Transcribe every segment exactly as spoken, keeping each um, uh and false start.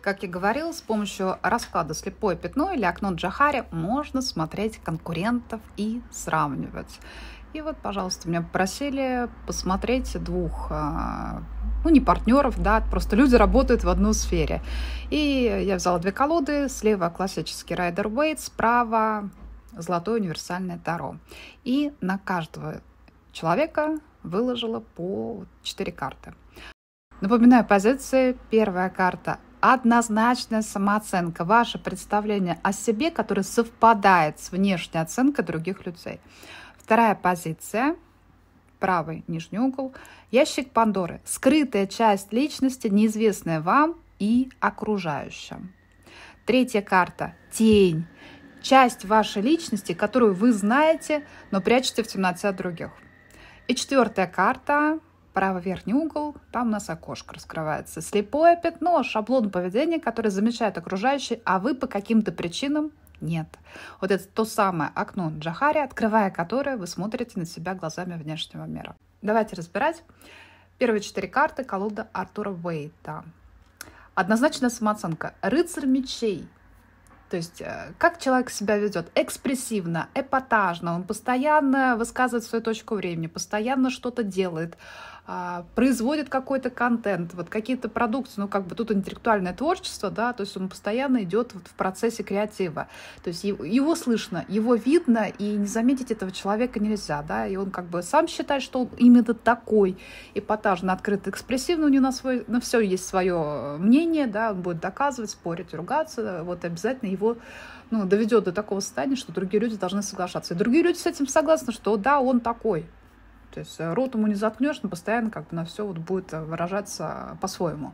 Как я говорила, с помощью расклада «Слепое пятно» или «Окно Джохари» можно смотреть конкурентов и сравнивать. И вот, пожалуйста, меня попросили посмотреть двух, ну, не партнеров, да, просто люди работают в одной сфере. И я взяла две колоды, слева классический Райдер-Вейт, справа золотое универсальное Таро. И на каждого человека выложила по четыре карты. Напоминаю позиции. Первая карта – однозначная самооценка, ваше представление о себе, которое совпадает с внешней оценкой других людей. Вторая позиция, правый нижний угол, ящик Пандоры, скрытая часть личности, неизвестная вам и окружающим. Третья карта, тень, часть вашей личности, которую вы знаете, но прячете в темноте от других. И четвертая карта, правый верхний угол, там у нас окошко раскрывается. Слепое пятно, шаблон поведения, который замечает окружающие, а вы по каким-то причинам нет. Вот это то самое окно Джохари, открывая которое вы смотрите на себя глазами внешнего мира. Давайте разбирать. Первые четыре карты, колода Артура Уэйта. Однозначная самооценка. Рыцарь мечей. То есть, как человек себя ведет? Экспрессивно, эпатажно. Он постоянно высказывает свою точку времени, постоянно что-то делает, производит какой-то контент, вот какие-то продукты, ну, как бы тут интеллектуальное творчество, да, то есть он постоянно идет вот в процессе креатива. То есть его слышно, его видно, и не заметить этого человека нельзя, да, и он как бы сам считает, что он именно такой эпатажно, открытый, экспрессивный, у него на, свой, на все есть свое мнение, да, он будет доказывать, спорить, ругаться, вот обязательно его, ну, доведет до такого состояния, что другие люди должны соглашаться. И другие люди с этим согласны, что да, он такой. То есть рот ему не заткнешь, но постоянно как бы на все вот будет выражаться по-своему.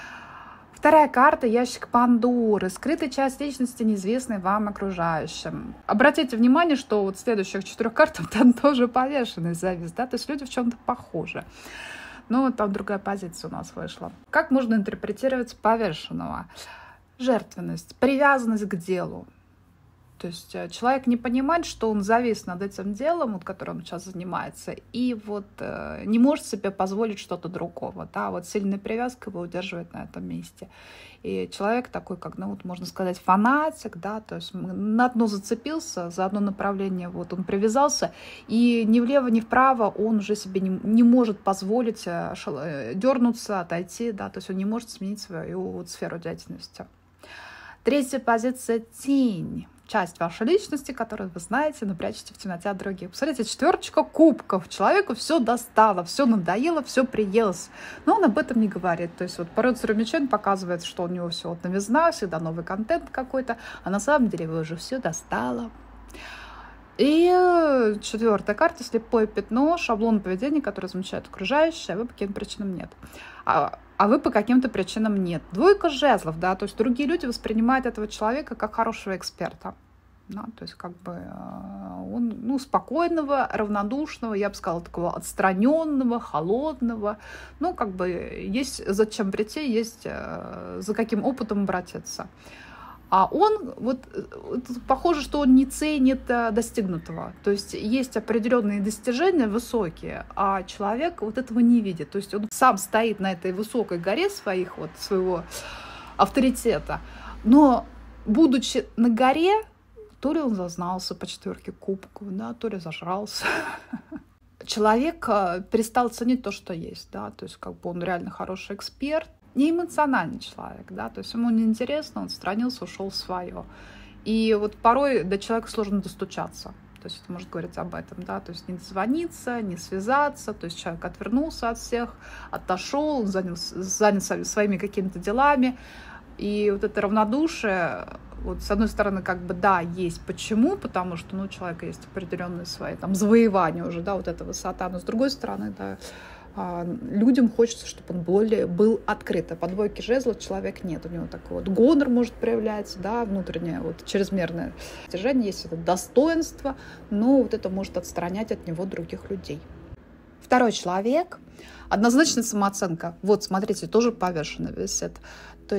Вторая карта – ящик Пандоры. Скрытая часть личности, неизвестной вам окружающим. Обратите внимание, что вот следующих четырех картах там тоже повешенный завис, да, то есть люди в чем-то похожи. Но там другая позиция у нас вышла. Как можно интерпретировать повешенного? Жертвенность, привязанность к делу. То есть человек не понимает, что он завис над этим делом, вот, которым он сейчас занимается, и вот э, не может себе позволить что-то другого. Да? Вот сильная привязка его удерживает на этом месте. И человек такой, как, ну, вот, можно сказать, фанатик, да, то есть на одно зацепился, за одно направление вот он привязался, и ни влево, ни вправо он уже себе не, не может позволить э, дернуться, отойти, да, то есть он не может сменить свою вот, сферу деятельности. Третья позиция – тень. Часть вашей личности, которую вы знаете, но прячете в темноте от других. Посмотрите, четверочка кубков. Человеку все достало, все надоело, все приелось. Но он об этом не говорит. То есть вот по рыцарю мечей он показывает, что у него все вот новизна, всегда новый контент какой-то, а на самом деле его уже все достало. И четвертая карта – слепое пятно, шаблон поведения, который замечает окружающие, а вы по каким причинам нет. А, а вы по каким-то причинам нет. Двойка жезлов, да, то есть другие люди воспринимают этого человека как хорошего эксперта. Да, то есть как бы он, ну, спокойного, равнодушного, я бы сказала, такого отстраненного, холодного. Ну, как бы есть зачем прийти, есть за каким опытом обратиться. А он, вот, похоже, что он не ценит достигнутого. То есть есть определенные достижения высокие, а человек вот этого не видит. То есть он сам стоит на этой высокой горе своих, вот, своего авторитета, но, будучи на горе, то ли он зазнался по четверке кубков, да, то ли зажрался. Человек перестал ценить то, что есть, да, то есть как бы он реально хороший эксперт, не эмоциональный человек, да, то есть ему неинтересно, он отстранился, ушел в свое. И вот порой до человека сложно достучаться, то есть это может говорить об этом, да, то есть не дозвониться, не связаться, то есть человек отвернулся от всех, отошел, занят, занят своими какими-то делами, и вот это равнодушие, вот с одной стороны, как бы, да, есть. Почему? Потому что, ну, у человека есть определенные свои там завоевания уже, да, вот эта высота, но с другой стороны, да, людям хочется, чтобы он более был открыт. А по двойке жезлов человек нет. У него такой вот гонор может проявляться, да, внутреннее вот чрезмерное достижение, есть это достоинство, но вот это может отстранять от него других людей. Второй человек, однозначно самооценка. Вот, смотрите, тоже повешенный висит. То есть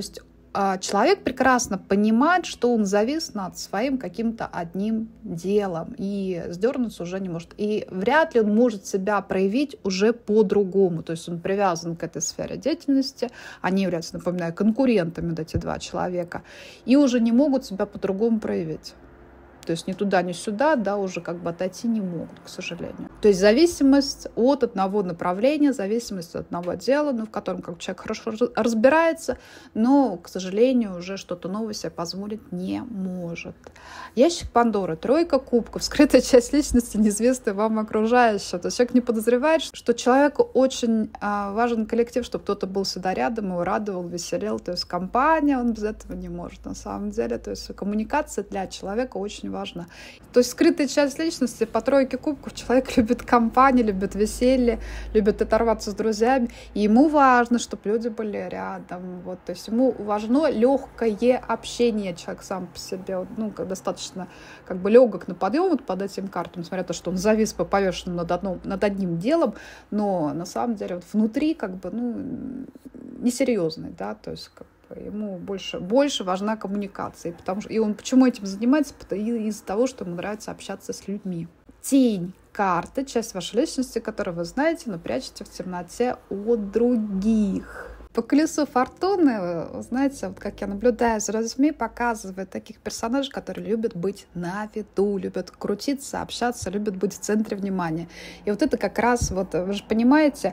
а человек прекрасно понимает, что он завис над своим каким-то одним делом и сдернуться уже не может. И вряд ли он может себя проявить уже по-другому. То есть он привязан к этой сфере деятельности, они являются, напоминаю, конкурентами, вот эти два человека, и уже не могут себя по-другому проявить. То есть ни туда, ни сюда, да, уже как бы отойти не могут, к сожалению. То есть зависимость от одного направления, зависимость от одного дела, ну, в котором как человек хорошо разбирается, но, к сожалению, уже что-то новое себе позволить не может. Ящик Пандоры, тройка кубков, скрытая часть личности, неизвестная вам окружающая. То есть человек не подозревает, что человеку очень а, важен коллектив, чтобы кто-то был всегда рядом, его радовал, веселел. То есть компания, он без этого не может на самом деле. То есть коммуникация для человека очень важна. То есть скрытая часть личности по тройке кубков. Человек любит компанию, любит веселье, любит оторваться с друзьями. И ему важно, чтобы люди были рядом. Вот. То есть ему важно легкое общение. Человек сам по себе ну, достаточно как бы легок на подъем вот под этим картам, несмотря на то, что он завис по повешенному над, одном, над одним делом, но на самом деле вот внутри как бы ну, несерьезный, да, то есть как ему больше, больше важна коммуникация. И, потому, что, и он почему этим занимается? Из-за того, что ему нравится общаться с людьми. Тень карты, часть вашей личности, которую вы знаете, но прячете в темноте от других. По колесу фортуны, вы знаете, вот как я наблюдаю за людьми, показывает таких персонажей, которые любят быть на виду, любят крутиться, общаться, любят быть в центре внимания. И вот это как раз, вот, вы же понимаете,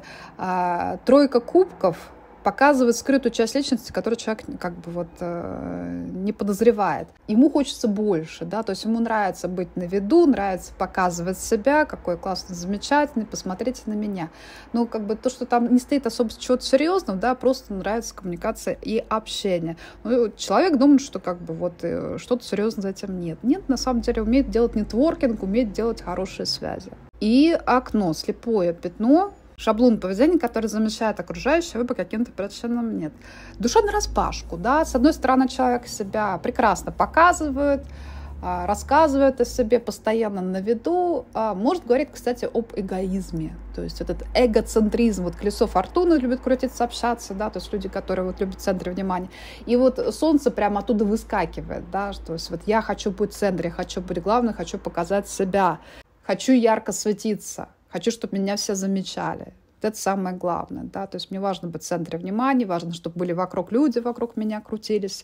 тройка кубков показывает скрытую часть личности, которую человек как бы вот э, не подозревает. Ему хочется больше, да, то есть ему нравится быть на виду, нравится показывать себя, какой классный, замечательный, посмотрите на меня. Но как бы то, что там не стоит особо чего-то серьезного, да, просто нравится коммуникация и общение. Ну, человек думает, что как бы вот что-то серьезное за этим нет. Нет, на самом деле умеет делать нетворкинг, умеет делать хорошие связи. И окно, слепое пятно, шаблон поведения, который замещает окружающее, вы по каким-то причинам нет. Душа нараспашку, да, с одной стороны, человек себя прекрасно показывает, рассказывает о себе, постоянно на виду, может говорить, кстати, об эгоизме, то есть этот эгоцентризм, вот колесо фортуны любит крутиться, общаться, да, то есть люди, которые вот любят в центре внимания, и вот солнце прямо оттуда выскакивает, да, то есть вот я хочу быть в центре, хочу быть главной, хочу показать себя, хочу ярко светиться. Хочу, чтобы меня все замечали. Это самое главное. Да? То есть мне важно быть в центре внимания, важно, чтобы были вокруг люди, вокруг меня крутились.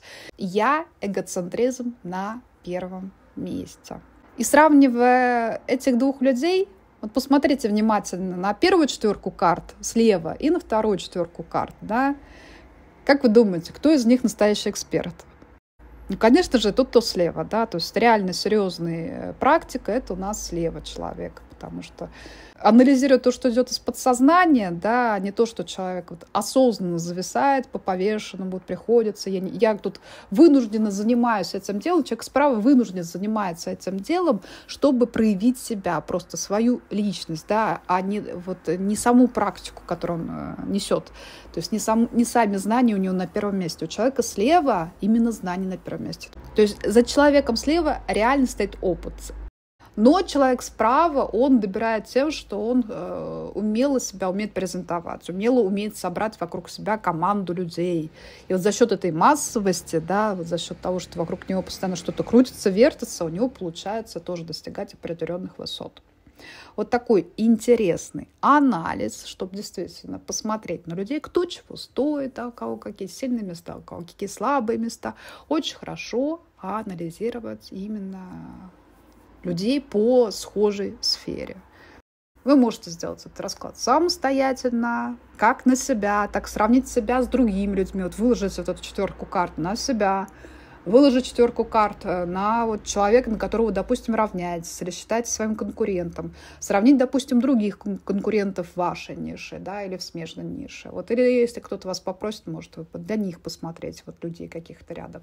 Я эгоцентризм на первом месте. И сравнивая этих двух людей, вот посмотрите внимательно на первую четверку карт слева и на вторую четверку карт. Да? Как вы думаете, кто из них настоящий эксперт? Ну, конечно же, тот, кто слева. Да? То есть реально серьезная практика, это у нас слева человек. Потому что анализируя то, что идет из подсознания, да, не то, что человек вот осознанно зависает по повешенному, вот приходится, я, я тут вынужденно занимаюсь этим делом, человек справа вынужден занимается этим делом, чтобы проявить себя, просто свою личность, да, а не, вот, не саму практику, которую он э, несет. То есть не, сам, не сами знания у него на первом месте. У человека слева именно знания на первом месте. То есть за человеком слева реально стоит опыт. Но человек справа, он добирает тем, что он э, умело себя умеет презентовать, умело умеет собрать вокруг себя команду людей. И вот за счет этой массовости, да, вот за счет того, что вокруг него постоянно что-то крутится, вертится, у него получается тоже достигать определенных высот. Вот такой интересный анализ, чтобы действительно посмотреть на людей, кто чего стоит, да, у кого какие сильные места, у кого какие слабые места. Очень хорошо анализировать именно людей по схожей сфере. Вы можете сделать этот расклад самостоятельно, как на себя, так сравнить себя с другими людьми. Вот выложить вот эту четверку карт на себя, выложить четверку карт на вот человека, на которого, допустим, равняетесь, или считаете своим конкурентом. Сравнить, допустим, других конкурентов в вашей нише, да, или в смежной нише. Вот, или если кто-то вас попросит, может, вы для них посмотреть, вот людей каких-то рядом.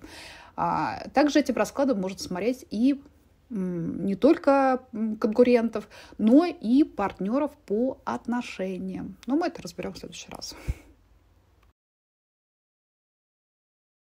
А также этим раскладом можно смотреть и не только конкурентов, но и партнеров по отношениям. Но мы это разберем в следующий раз.